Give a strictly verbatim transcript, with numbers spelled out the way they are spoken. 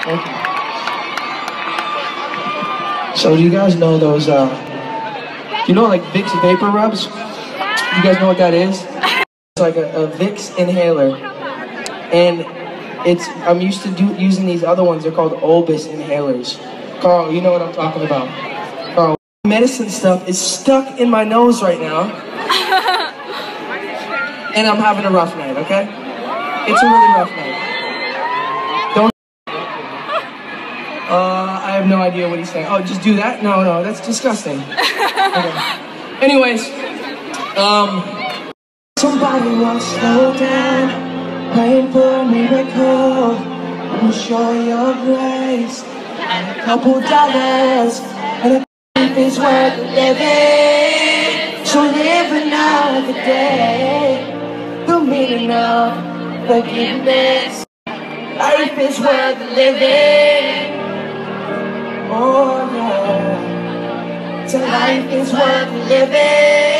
Thank you. So do you guys know those, uh, you know like Vicks vapor rubs? You guys know what that is? It's like a, a Vicks inhaler. And it's, I'm used to do, using these other ones, they're called Olbus inhalers. Carl, you know what I'm talking about. Carl, medicine stuff is stuck in my nose right now. And I'm having a rough night, okay? It's a really rough night. Don't... Uh, I have no idea what he's saying. Oh, just do that? No, no, that's disgusting. Okay. Anyways, um... somebody once slow down, praying for a miracle. I'm sure your grace, and a couple dollars, and a life is worth living. So live another day, the meaning of forgiveness. Life is worth living. Oh yeah, so life is worth living.